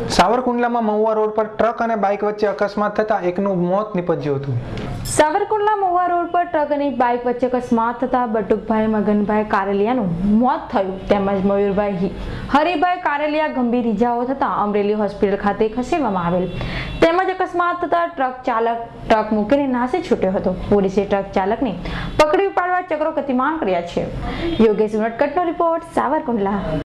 સાવરકુંડલામાં Mahuva road પર truck અને bike વચ્ચે અકસ્માત થતા એકનું મોત નીપજ્યું હતું। સાવરકુંડલા મહુવા રોડ પર ટ્રક અને બાઇક વચ્ચે અકસ્માત થતા બટુકભાઈ મગનભાઈ કારેલિયાનું મોત થયું તેમજ મયુરભાઈ હરિભાઈ કારેલિયા ગંભીર ઇજાઓ થતા અમરેલી હોસ્પિટલ ખાતે ખસેડવામાં આવેલ તેમજ અકસ્માત થતા ટ્રક ચાલક ટ્રક મૂકીને નાસી છૂટ્યો હતો। પોલીસે ટ્રક ચાલકને પકડી પાડવા ચક્રો ગતિમાન કર્યા છે। યોગેશ ઉનટકટનો રિપોર્ટ, સાવરકુંડલા।